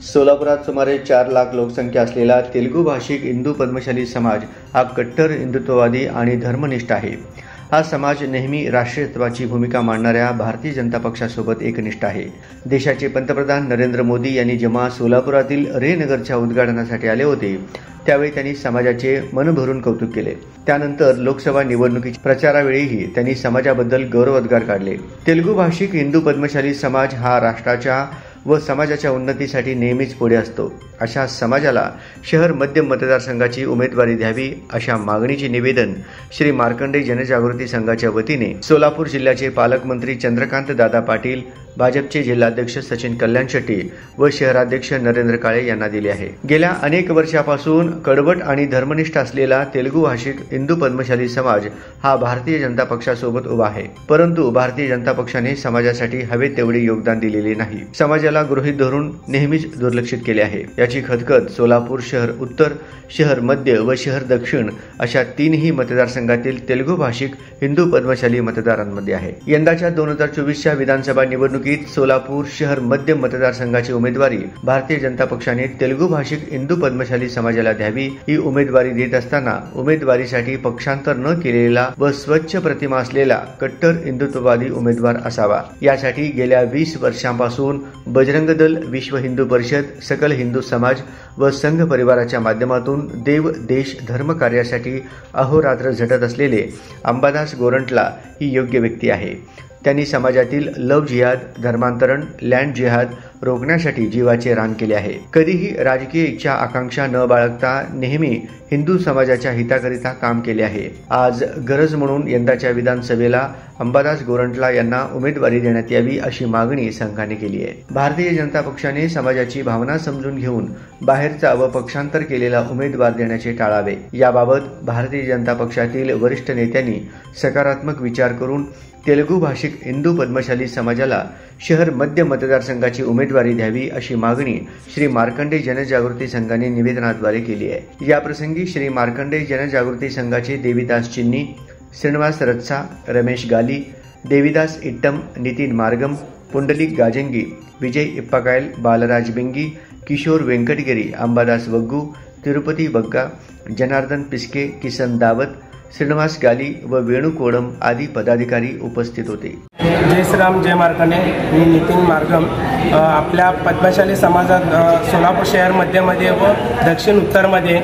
सोलापुरात सुमारे 4 लाख लोकसंख्या असलेला तेलुगू भाषिक हिंदू पद्मशाली समाज हा कट्टर हिंदुत्ववादी आणि धर्मनिष्ठ आहे। हा समाज नेहमी राष्ट्रीयत्वाची भूमिका मांडणाऱ्या भारतीय जनता पक्षासोबत एकनिष्ठ आहे। देशाचे पंतप्रधान नरेंद्र मोदी यांनी जेव्हा सोलापुरातील रे नगरच्या उद्घाटनासाठी आले होते त्यावेळी त्यांनी समाजाचे मन भरून कौतुक केले। त्यानंतर लोकसभा निवडणुकीच्या प्रचारावेळीही त्यांनी समाजाबद्दल गौरवोद्गार काढले। तेलुगू भाषिक हिंदू पद्मशाली समाज हा राष्ट्राच्या व समाजाच्या उन्नतीसाठी नेहमीच पुढे असतो। अशा समाजाला शहर मध्य मतदारसंघाची उमेदवारी द्यावी अशा मागणीचे निवेदन श्री मार्कंडेय जनजागृती संघाच्या वतीने सोलापूर जिल्ह्याचे पालकमंत्री चंद्रकांत दादा पाटील, भाजपचे जिल्हाध्यक्ष सचिन कल्याण शेट्टी व शहराध्यक्ष नरेंद्र काळे यांना दिले आहे। गेल्या अनेक वर्षापासून कडवट आणि धर्मनिष्ठ असलेला तेलुगू भाषिक हिंदू पद्मशाली समाज हा भारतीय जनता पक्षासोबत उभा आहे, परंतु भारतीय जनता पक्षाने समाजासाठी हवे तेवढे योगदान दिलेले नाही। समाजाला गृहीत धरून नेहमीच दुर्लक्षित केले आहे। याची खदखद सोलापूर शहर उत्तर, शहर मध्य व शहर दक्षिण अशा तीनही मतदारसंघातील तेलुगू भाषिक हिंदू पद्मशाली मतदारांमध्ये आहे। यंदाच्या 2024च्या विधानसभा निवडणुकीत सोलापूर शहर मध्य मतदारसंघाची उमेदवारी भारतीय जनता पक्षाने तेलुगू भाषिक हिंदू पद्मशाली समाजाला द्यावी। ही उमेदवारी देत असताना उमेदवारीसाठी पक्षांतर न केलेला व स्वच्छ प्रतिमा असलेला कट्टर हिंदुत्ववादी उमेदवार असावा। यासाठी गेल्या 20 वर्षांपासून बजरंग दल, विश्व हिंदू परिषद, सकल हिंदू समाज व संघ परिवाराच्या माध्यमातून देव, देश, धर्म कार्यासाठी अहोरात्र झटत असलेले अंबादास गोरंटला ही योग्य व्यक्ती आहे। त्यांनी समाजातील लव्ह जिहाद, धर्मांतरण, लँड जिहाद रोखण्यासाठी जीवाचे रान केले आहे। कधीही राजकीय इच्छा आकांक्षा न बाळगता नेहमी हिंदू समाजाच्या हिताकरिता काम केले आहे। आज गरज म्हणून यंदाच्या विधानसभेला अंबादास गोरंटला यांना उमेदवारी देण्यात यावी अशी मागणी संघाने केली आहे। भारतीय जनता पक्षाने समाजाची भावना समजून घेऊन बाहेरचा व पक्षांतर केलेला उमेदवार देण्याचे टाळावे। याबाबत भारतीय जनता पक्षातील वरिष्ठ नेत्यांनी सकारात्मक विचार करून तेलुगू भाषिक हिंदू पद्मशाली समाजाला शहर मध्य मतदारसंघाची उमेदवारी द्यावी अशी मागणी श्री मार्कंडेय जनजागृती संघाने निवेदनाद्वारे केली आहे। याप्रसंगी श्री मार्कंडेय जनजागृती संघाचे देवीदास चिन्नी, श्रीनिवास रत्सा, रमेश गाली, देवीदास इट्टम, नितीन मार्गम, पुंडलिक गाजंगी, विजय इप्पाकायल, बालराज बिंगी, किशोर वेंकटगिरी, अंबादास वग्गू, तिरुपती बग्गा, जनार्दन पिस्के, किसन दावत, श्रीनिवास गाली व वेणू कोडम आदी पदाधिकारी उपस्थित होते। जय श्रीराम, जय मार्कंडेय। मी नितीन मार्गम। आपल्या पद्मशाली समाजात सोलापूर शहर मध्यमध्ये व दक्षिण उत्तरमध्ये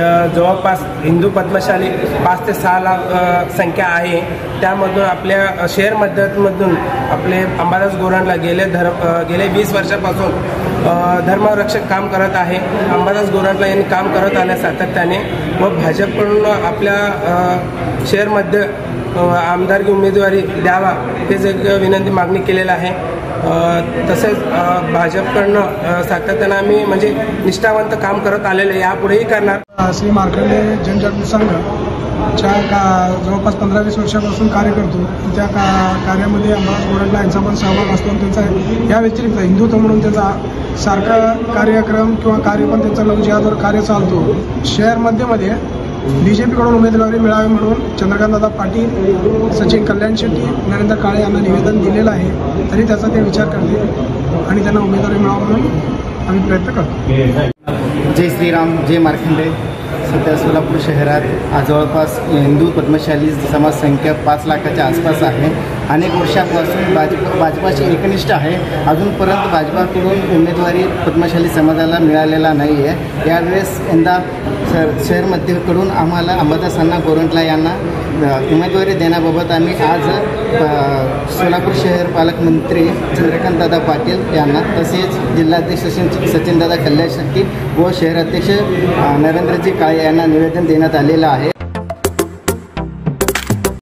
जवळपास हिंदू पद्मशाली 5 ते 6 लाख संख्या आहे। त्यामधून आपल्या शहर मध्यमधून आपले अंबादास गोरंटला गेले 20 वर्षापासून धर्मरक्षक काम करत आहे। अंबादास गोरंटला यांनी काम करत आल्या सातत्याने व भाजपकडून आपल्या शहरमध्ये आमदारकी उमेदवारी द्यावा हेच एक विनंती मागणी केलेला आहे। तसेच भाजपकडून सातत्याने आम्ही म्हणजे निष्ठावंत काम करत आलेले यापुढेही करणार। श्री मार्कंडेय जनजागृती संघाच्या जवळपास 15-20 वर्षापासून कार्य करतो। त्या कार्यामध्ये अंबादास गोरंटला यांचा पण सहभाग असतो। त्यांचा या व्यतिरिक्त हिंदुत्व म्हणून त्याचा सारखा कार्यक्रम किंवा कार्य पण त्यांचा लव्ह जिहादवर कार्य चालतो। शहर मध्यमध्ये बीजेपीकडून उमेदवारी मिळावी म्हणून चंद्रकांतदादा पाटील, सचिन कल्याण शेट्टी, नरेंद्र काळे यांना निवेदन दिलेलं आहे, तरी त्याचा ते विचार करतील आणि त्यांना उमेदवारी मिळावी म्हणून आम्ही प्रयत्न करतो। जय श्रीराम, जय मार्कंडेय। सध्या सोलापूर शहरात जवळपास हिंदू पद्मशाली समाज संख्या 5 लाखाच्या आसपास आहे। अनेक वर्षापासून भाजपाची एकनिष्ठ आहे। अजूनपर्यंत भाजपाकडून उमेदवारी पद्मशाली समाजाला मिळालेला नाही आहे। यावेळेस यंदा शहरमध्येकडून आम्हाला अंबादासांना गोरंटला यांना उमेदवारी देण्याबाबत आम्ही आज सोलापूर शहर पालकमंत्री चंद्रकांतदादा पाटील यांना, तसेच जिल्हाध्यक्ष सचिनदादा कल्याण शेट्टी व शहराध्यक्ष नरेंद्रजी काळे यांना निवेदन देण्यात आलेलं आहे।